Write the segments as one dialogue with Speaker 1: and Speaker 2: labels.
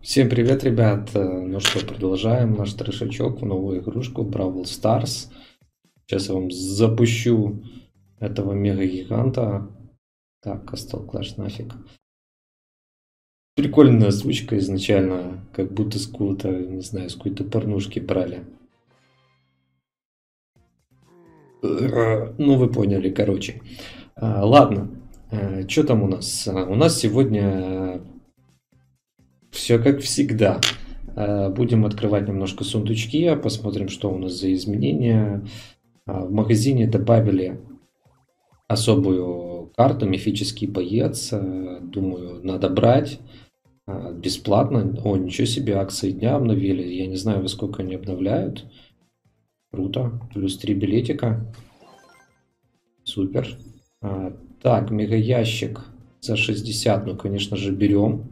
Speaker 1: Всем привет, ребят! Ну что, продолжаем наш трешачок в новую игрушку Brawl Stars. Сейчас я вам запущу этого мега-гиганта. Так, Castle Clash нафиг. Прикольная озвучка изначально, как будто с какого-то, не знаю, с какой-то порнушки брали. Ну, вы поняли, короче. Ладно, что там у нас? У нас сегодня все как всегда. Будем открывать немножко сундучки, посмотрим, что у нас за изменения. В магазине добавили особую карту, мифический боец. Думаю, надо брать бесплатно. О, ничего себе, акции дня обновили. Я не знаю, во сколько они обновляют. Круто. Плюс 3 билетика. Супер. Так, мега ящик за 60. Ну, конечно же, берем.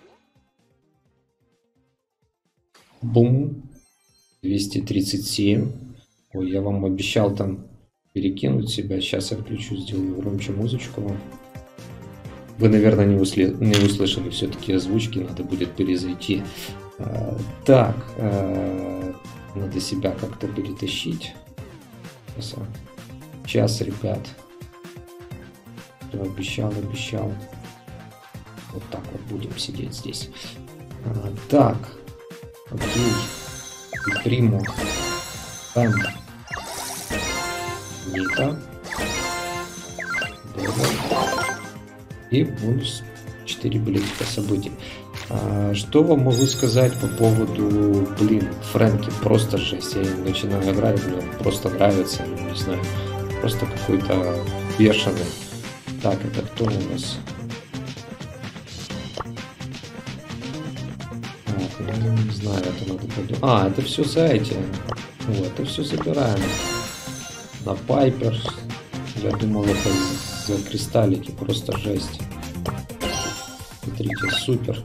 Speaker 1: Бум. 237. Ой, я вам обещал там перекинуть себя. Сейчас я включу, сделаю громче музычку вам. Вы, наверное, не услышали все-таки озвучки. Надо будет перезайти. Так. Надо себя как-то перетащить. Сейчас, ребят. Обещал. Вот так вот будем сидеть здесь. Так. Окей. И приму. Там. Нита. И бонус 4 билетика событий. Что вам могу сказать по поводу, Фрэнки? Просто жесть. Я начинаю играть, мне просто нравится. Не знаю. Просто какой-то бешеный. Так, это кто у нас? Не знаю, это надо подумать. Это все за эти. Вот, это все забираем. На Пайпер. Я думал, это за кристаллики. Просто жесть. Смотрите, супер.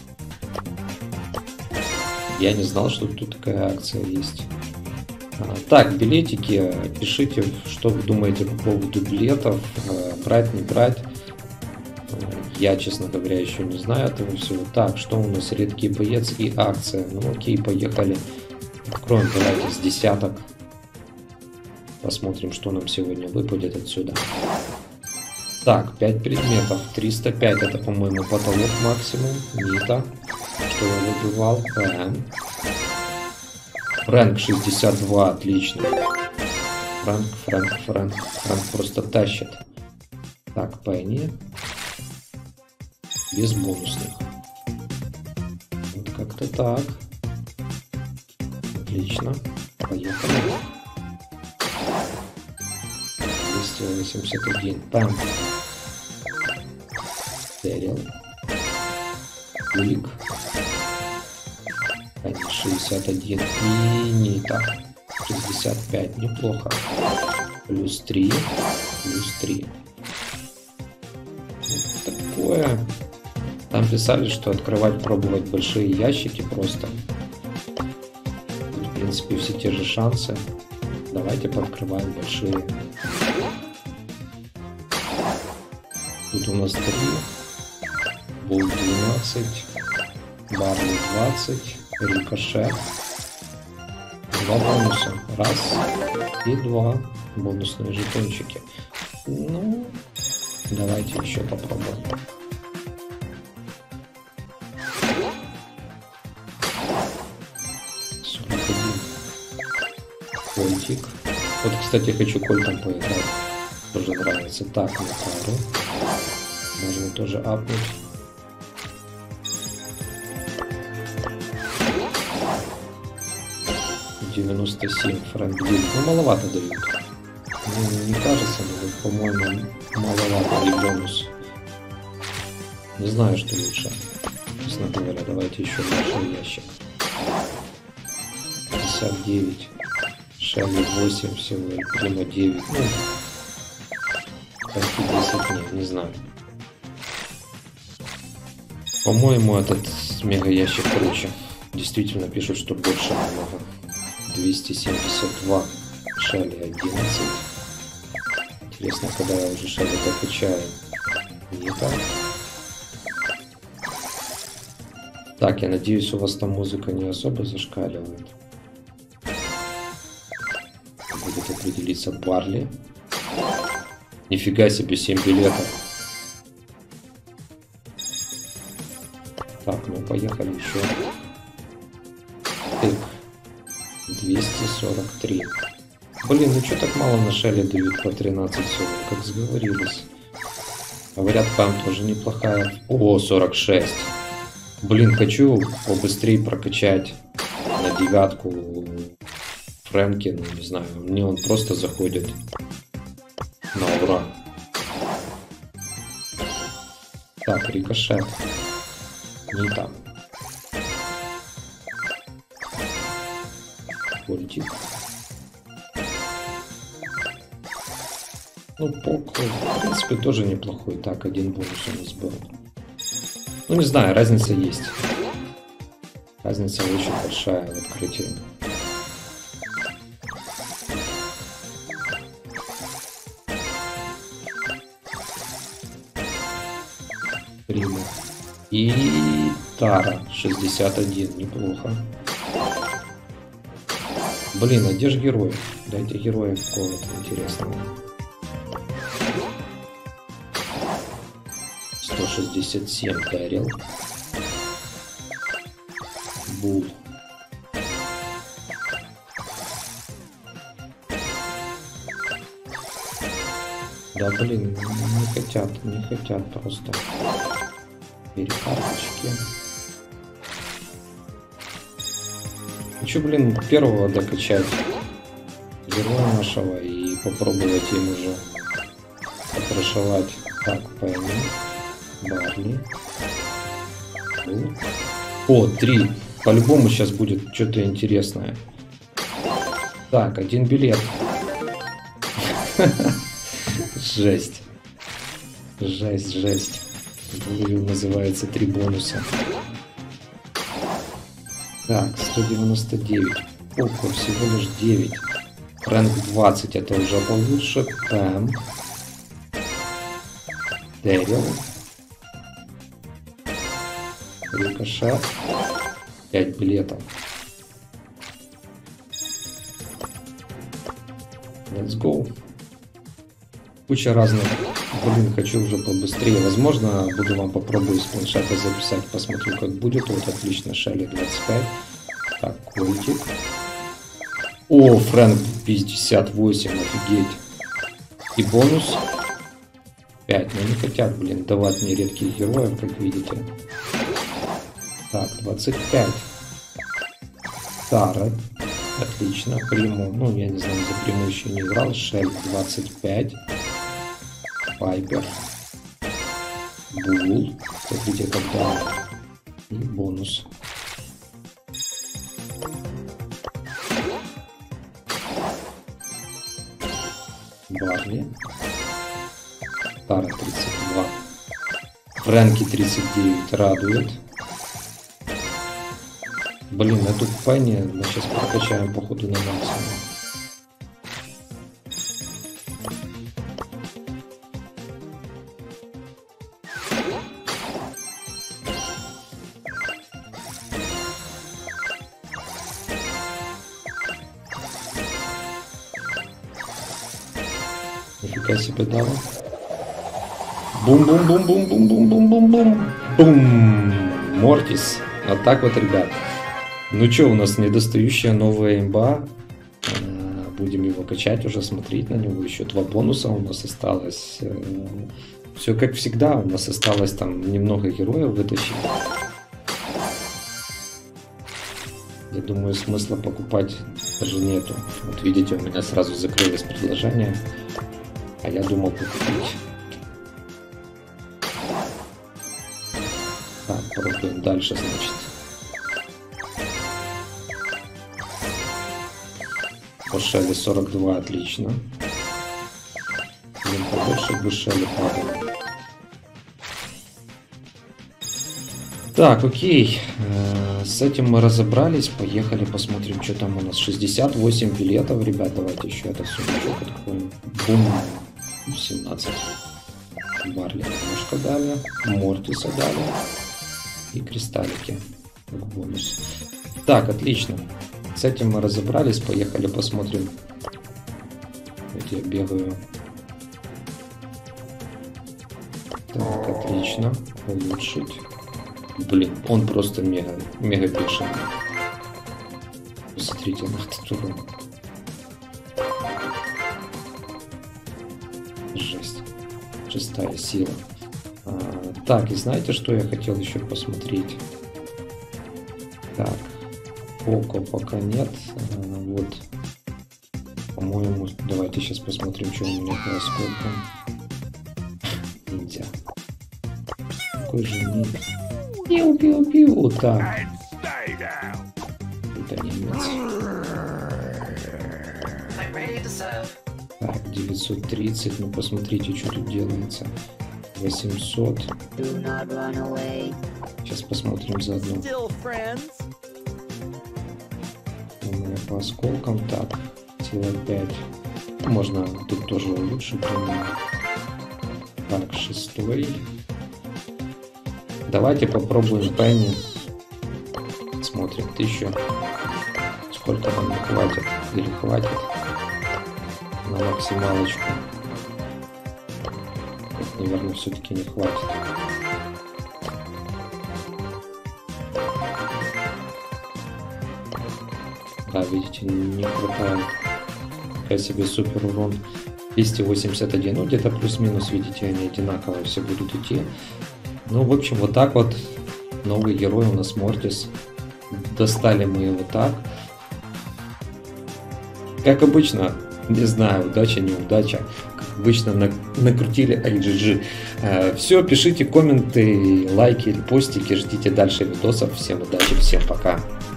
Speaker 1: Я не знал, что тут такая акция есть. Так, билетики. Пишите, что вы думаете по поводу билетов. Брать, не брать. Я, честно говоря, еще не знаю этого всего. Так, что у нас? Редкий боец и акция. Ну окей, поехали. Откроем, давайте, с десяток. Посмотрим, что нам сегодня выпадет отсюда. Так, 5 предметов. 305, это, по-моему, потолок максимум. Нита. Что я выбивал? Фрэнк 62, отлично. Фрэнк просто тащит. Так, Пенни. Без бонусных. Вот как-то так. Отлично. Поехали. 281. Пам. Терил. Кулик. 61. И Нита. 65. Неплохо. Плюс 3. Плюс 3. Вот такое. Там писали, что открывать, пробовать большие ящики просто. Тут, в принципе, все те же шансы. Давайте пооткрываем большие. Тут у нас 3. Бол 12. Барли 20. Рикошет. 2 бонуса. Раз. И 2 бонусные жетончики. Ну, давайте еще попробуем. Кольтик. Вот, кстати, хочу кольтом поиграть. Тоже нравится. Так, на пару. Можно тоже апнуть. $97 Фрэнк Диль. Ну, маловато дают. Ну, не кажется, но, по-моему, маловато и бонус. Не знаю, что лучше. Честно говоря, давайте еще большой ящик. 59. Шелли 8 всего, Прима 9. Ну, почти 10 нет, не знаю. По-моему, этот мега ящик круче. Действительно пишут, что больше намного. 272. Шелли 11. Интересно, когда я уже Шелли докачаю. Не так. Так, я надеюсь, у вас там музыка не особо зашкаливает. Будет определиться Барли. Нифига себе, 7 билетов. Так, ну поехали еще. Так, 243. Блин, ну что так мало на шеле дают по 13 всего, как сговорились. Говорят, там тоже неплохая. О, 46. Блин, хочу побыстрее прокачать на 9 Фрэнки, ну не знаю, мне он просто заходит на ура. Так, рикошет. Не там. Пультик. Ну, пок, в принципе, тоже неплохой. Так, один бонус у нас был. Ну, не знаю, разница есть. Разница очень большая в открытии. Прима. И Тара 61, неплохо. Блин, а где же герой? Дайте героя какого-то интересного. 167 Дэрил. Бул. Да блин, не хотят просто. Перекарточки. Хочу, блин, первого докачать героя нашего и попробовать им уже потрошевать. Так, Пенни, Барли. О, 3. По-любому сейчас будет что-то интересное. Так, 1 билет. Жесть. Жесть. Называется 3 бонуса. Так, 199. Ого, всего лишь 9. Рэнк 20, это уже получше. Пэм. Дэрил. Рикошет. 5 билетов. Let's go. Куча разных. Блин, хочу уже побыстрее. Возможно, буду вам попробую с планшета записать. Посмотрю, как будет. Вот, отлично, Шелли 25. Так, культик. О, Фрэнк 58, офигеть. И бонус 5. Но не хотят, блин, давать мне редких героев, как видите. Так, 25. Тара. Отлично. Приму. Ну, я не знаю, за приму еще не играл. Шелли 25. Пайпер. Бул. Смотрите, когда. И бонус. Барли. Тара 32. Фрэнки 39. Радует. Блин, эту Пенни мы сейчас прокачаем походу на максимум. Нифига себе дала. Бум-бум-бум-бум-бум-бум-бум-бум-бум. Бум! Мортис. Вот так вот, ребят. Ну что, у нас недостающая новая имба. Будем его качать, уже смотреть на него. Еще 2 бонуса у нас осталось. Все как всегда, у нас осталось там немного героев вытащить. Я думаю, смысла покупать даже нету. Вот видите, у меня сразу закрылось предложение. А я думал покупить. Так, пробуем дальше, значит. По Шелли 42, отлично. Блин, побольше бы Шелли падало. Так, окей. С этим мы разобрались. Поехали, посмотрим, что там у нас. 68 билетов, ребят. Давайте еще это сундучок откроем. Бум. 17. Барли немножко дали. Мортиса дали. И кристаллики. как бонус. Так, отлично. С этим мы разобрались. Поехали посмотрим. Вот я бегаю. Так, отлично. Улучшить. Блин, он просто мега бешеный. Посмотрите на этот урон. Жесть. 6-я сила. Так, и знаете, что я хотел еще посмотреть? Так, Поко пока нет. Вот, по-моему, давайте сейчас посмотрим, что у меня по осколкам. Ниндзя. Какой же ниндзя? Пиу-пиу-пиу. Так. Это немец. Так, 930. Ну, посмотрите, что тут делается. 800. Сейчас посмотрим заодно. У меня по осколкам. Так, сила 5. Можно тут тоже улучшить. Так, 6-й. Давайте попробуем Пенни. Смотрим 1000. Сколько нам не хватит? Или хватит? На максималочку. Наверное, все-таки не хватит. Да, видите, не хватает. Какая себе супер урон. 281. Ну, где-то плюс-минус, видите, они одинаково все будут идти. Ну, в общем, вот так вот. Новый герой у нас Мортис. Достали мы его так. Как обычно, не знаю, удача, неудача. Как обычно, накрутили IGG. Все, пишите комменты, лайки, репостики. Ждите дальше видосов. Всем удачи, всем пока.